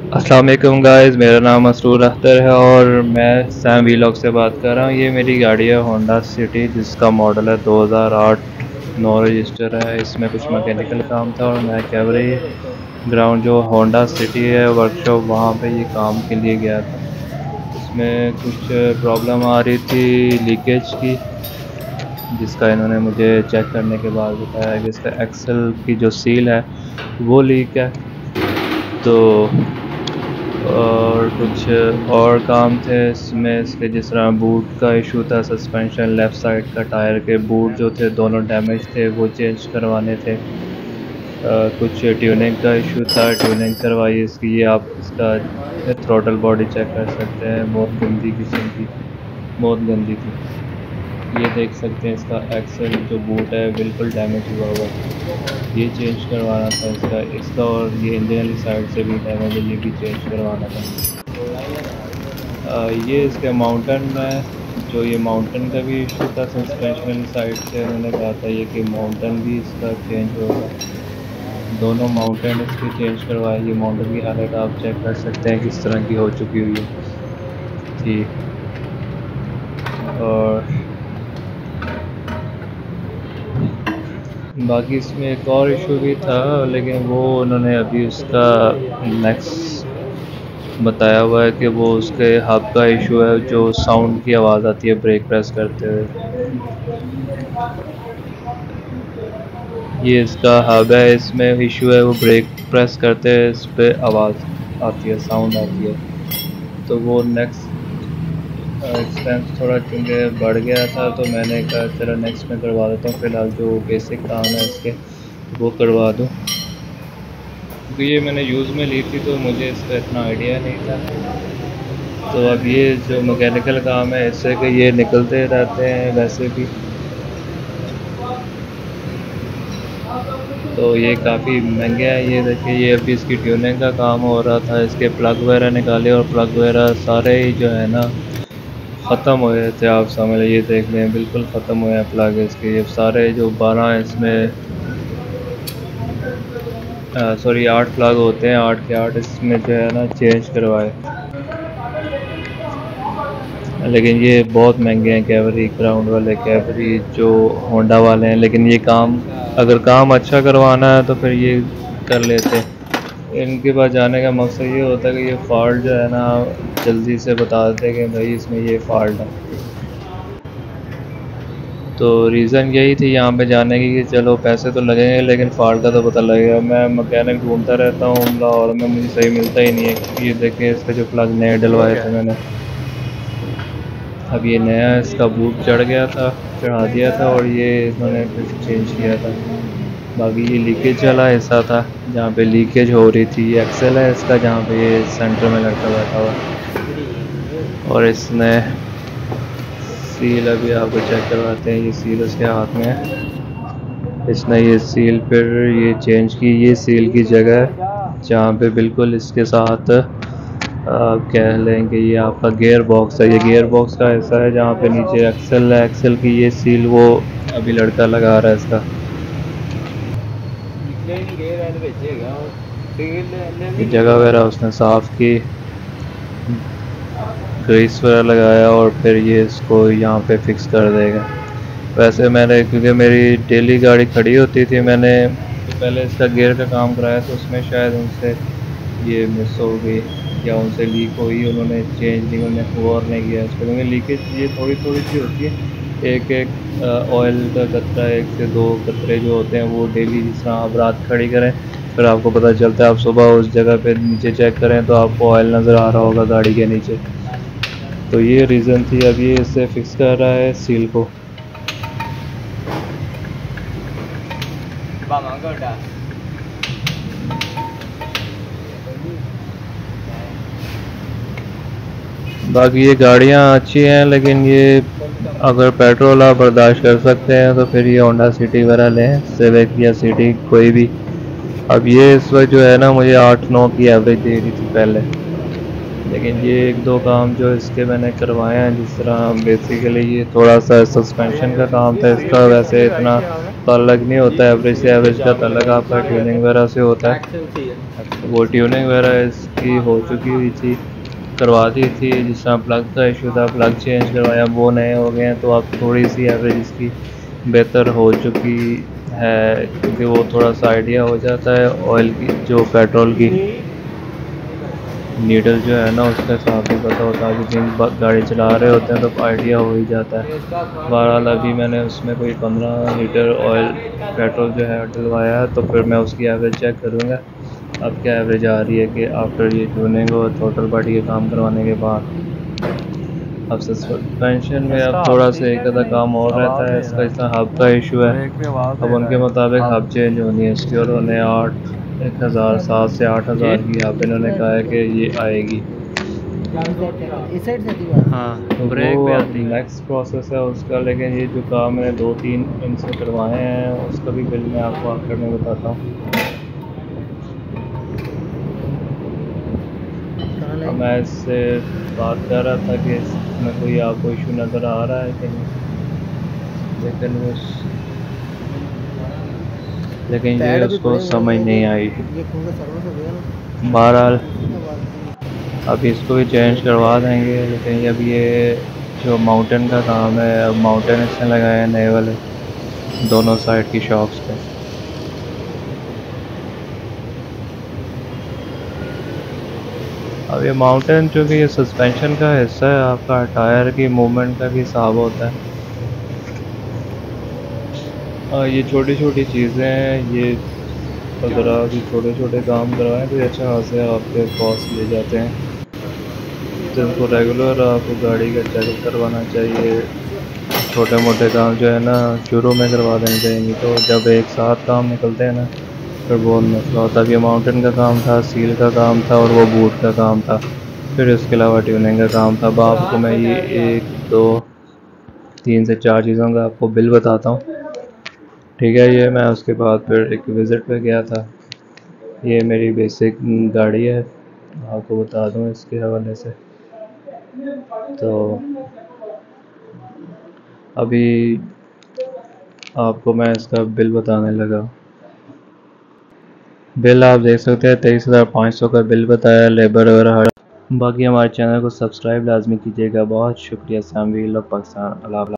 अस्सलाम वालेकुम गाइस, मेरा नाम मसरूर अख्तर है और मैं सैम वीलॉग से बात कर रहा हूँ। ये मेरी गाड़ी है होंडा सिटी, जिसका मॉडल है 2008, 9 रजिस्टर है। इसमें कुछ मैकेनिकल काम था और मैं कैवरी ग्राउंड जो होंडा सिटी है वर्कशॉप, वहाँ पे ये काम के लिए गया था। इसमें कुछ प्रॉब्लम आ रही थी लीकेज की, जिसका इन्होंने मुझे चेक करने के बाद बताया कि इसका एक्सल की जो सील है वो लीक है। तो और कुछ और काम थे इसमें, इसके जिस तरह बूट का इशू था, सस्पेंशन लेफ़्ट साइड का टायर के बूट जो थे दोनों डैमेज थे, वो चेंज करवाने थे। कुछ ट्यूनिंग का इशू था, ट्यूनिंग करवाई इसकी। ये आप इसका थ्रोटल बॉडी चेक कर सकते हैं, बहुत गंदी किस्म की, बहुत गंदी थी। ये देख सकते हैं इसका एक्सल जो बूट है बिल्कुल डैमेज हुआ हुआ है, ये चेंज करवाना था इसका और ये इंजन वाली साइड से भी डैमेज है, ये भी चेंज करवाना था। ये इसके माउंटेन में जो ये माउंटेन का भी इशू था, सस्पेंशन साइड से उन्होंने कहा था ये कि माउंटेन भी इसका चेंज होगा। दोनों माउंटेन इसके चेंज करवाए। ये माउंटेन की हालत आप चेक कर सकते हैं किस तरह की हो चुकी हुई थी। और बाकी इसमें एक और इशू भी था, लेकिन वो उन्होंने अभी उसका नेक्स्ट बताया हुआ है कि वो उसके हब का इशू है, जो साउंड की आवाज़ आती है ब्रेक प्रेस करते हुए। ये इसका हब है, इसमें इशू है, वो ब्रेक प्रेस करते हैं इस पर आवाज़ आती है, साउंड आती है। तो वो नेक्स्ट एक्सपेंस थोड़ा क्योंकि बढ़ गया था, तो मैंने कहा चलो नेक्स्ट में करवा देता हूँ। फ़िलहाल जो बेसिक काम है इसके वो करवा दूँ, क्योंकि ये मैंने यूज़ में ली थी तो मुझे इसका इतना आइडिया नहीं था। तो अब ये जो मैकेनिकल काम है इससे कि ये निकलते रहते हैं वैसे भी, तो ये काफ़ी महंगे हैं। ये देखिए, ये अभी इसकी ट्यूनिंग का काम हो रहा था, इसके प्लग वगैरह निकाले और प्लग वगैरह सारे ही जो है ना ख़त्म हो गए थे। आप समझ लीजिए, देख लें बिल्कुल ख़त्म हुए हैं प्लग इसके। ये सारे जो 12 इसमें सॉरी 8 प्लग होते हैं, 8 के 8 इसमें जो है ना चेंज करवाए। लेकिन ये बहुत महंगे हैं कैवरी ग्राउंड वाले, कैवरी जो होंडा वाले हैं। लेकिन ये काम अगर काम अच्छा करवाना है तो फिर ये कर लेते हैं। इनके पास जाने का मकसद ये होता है कि ये फॉल्ट जो है ना जल्दी से बता देते हैं कि भाई इसमें ये फॉल्ट है। तो रीज़न यही थी यहाँ पे जाने की कि चलो पैसे तो लगेंगे लेकिन फॉल्ट का तो पता लगेगा। मैं मैकेनिक ढूंढता रहता हूँ लाहौर में, मुझे सही मिलता ही नहीं है। ये देखिए, इसका जो प्लग नए डलवाए थे मैंने, अब ये नया इसका बूट चढ़ गया था, चढ़ा दिया था और ये इन्होंने फिर चेंज किया था। बाकी ये लीकेज वाला हिस्सा था जहाँ पे लीकेज हो रही थी। ये एक्सेल है इसका, जहाँ पे ये सेंटर में लड़का बैठा हुआ, और इसने सील अभी आपको चेक करवाते हैं। ये सील उसके हाथ में है, इसने ये सील फिर ये चेंज की। ये सील की जगह जहाँ पे बिल्कुल इसके साथ आप कह लें कि ये आपका गियर बॉक्स है। ये गियर बॉक्स का हिस्सा है जहाँ पे नीचे एक्सेल है, एक्सेल की ये सील वो अभी लड़का लगा रहा है इसका। जगह वगैरह उसने साफ़ की, ग्रीस वगैरह लगाया और फिर ये इसको यहाँ पे फिक्स कर देगा। वैसे मैंने, क्योंकि मेरी डेली गाड़ी खड़ी होती थी, मैंने तो पहले इसका गियर का काम कराया, तो उसमें शायद उनसे ये मिस हो गई या उनसे लीक हुई, उन्होंने चेंज नहीं, उन्होंने गौर नहीं किया इस पर। क्योंकि लीकेज ये थोड़ी थोड़ी सी होती है, एक एक ऑयल का कतरा, 1 से 2 कतरे जो होते हैं वो डेली, जिस तरह आप रात खड़ी करें फिर आपको पता चलता है, आप सुबह उस जगह पे नीचे चेक करें तो आपको ऑयल नज़र आ रहा होगा गाड़ी के नीचे। तो ये रीज़न थी। अब ये इससे फिक्स कर रहा है सील को। बाकी ये गाड़ियाँ अच्छी हैं, लेकिन ये अगर पेट्रोल आप बर्दाश्त कर सकते हैं तो फिर ये होंडा सिटी वगैरह लें, सिविक या सिटी कोई भी। अब ये इस वक्त जो है ना मुझे 8-9 की एवरेज दे रही थी पहले, लेकिन ये एक दो काम जो इसके मैंने करवाए हैं, जिस तरह बेसिकली ये थोड़ा सा सस्पेंशन का काम था इसका, वैसे इतना ताल्लुक नहीं होता एवरेज से, एवरेज का ताल्लुक आपका ट्यूनिंग वगैरह से होता है। वो ट्यूनिंग वगैरह इसकी हो चुकी हुई थी, करवा दी थी। जिस तरह प्लग का इशू था, प्लग चेंज करवाया, वो नए हो गए हैं, तो अब थोड़ी सी एवरेज इसकी बेहतर हो चुकी है, क्योंकि वो थोड़ा सा आइडिया हो जाता है ऑयल की, जो पेट्रोल की नीडल जो है ना उसका हिसाब भी पता होता है। अभी दिन गाड़ी चला रहे होते हैं तो आइडिया हो ही जाता है। बहरहाल अभी मैंने उसमें कोई 15 लीटर ऑयल पेट्रोल जो है डलवाया है, तो फिर मैं उसकी एवरेज चेक करूँगा अब क्या एवरेज आ रही है कि आफ्टर ये ट्यूनिंग और टोटल बॉडी के काम करवाने के बाद। अब सस्पेंशन में अब थोड़ा सा एक आधा काम और रहता है इसका, इसका हब का इशू है। अब उनके मुताबिक हब चेंज होनी है इसकी, और उन्हें 1,000 7 से 8,000 की हब इन्होंने कहा है कि ये आएगी। हाँ, तो ब्रेक वो पे अब आती है। नेक्स्ट प्रोसेस है उसका। लेकिन ये जो काम मैंने 2-3 इनसे करवाए हैं उसका भी बिल मैं आपको आखिर में बताता हूँ। अब मैं इससे बात कर रहा था कि इसमें कोई आपको इशू नज़र आ रहा है कि नहीं, लेकिन ये उसको समझ नहीं आई। बहरहाल अब इसको भी चेंज करवा देंगे। लेकिन अब ये जो माउंटेन का काम है, अब माउंटेन इसने लगाए हैं नए वाले दोनों साइड की शॉक्स पे। अब ये माउंटेन चूँकि ये सस्पेंशन का हिस्सा है, आपका टायर की मूवमेंट का भी हिसाब होता है। ये छोटी छोटी चीज़ें हैं, ये अगर आप ये छोटे छोटे काम करवाएं तो अच्छा खासे आपके कॉस्ट ले जाते हैं। तो इनको रेगुलर आपको गाड़ी का चेकअप करवाना चाहिए। छोटे मोटे काम जो है ना शुरू में करवा देने चाहिए, तो जब एक साथ काम निकलते हैं ना फिर बहुत मसला होता है। ये माउंटेन का काम था, सील का काम था, और वो बूट का काम था, फिर इसके अलावा ट्यूनिंग का काम था। अब आपको मैं ये 1 2 3 से 4 चीज़ों का आपको बिल बताता हूँ, ठीक है। ये मैं उसके बाद फिर एक विज़िट पे गया था। ये मेरी बेसिक गाड़ी है, आपको बता दूँ इसके हवाले से। तो अभी आपको मैं इसका बिल बताने लगा। बिल आप देख सकते हैं 23,500 का बिल बताया, लेबर वगैरह। बाकी हमारे चैनल को सब्सक्राइब लाजमी कीजिएगा। बहुत शुक्रिया। सामवी लोग पाकिस्तान। अल्लाह।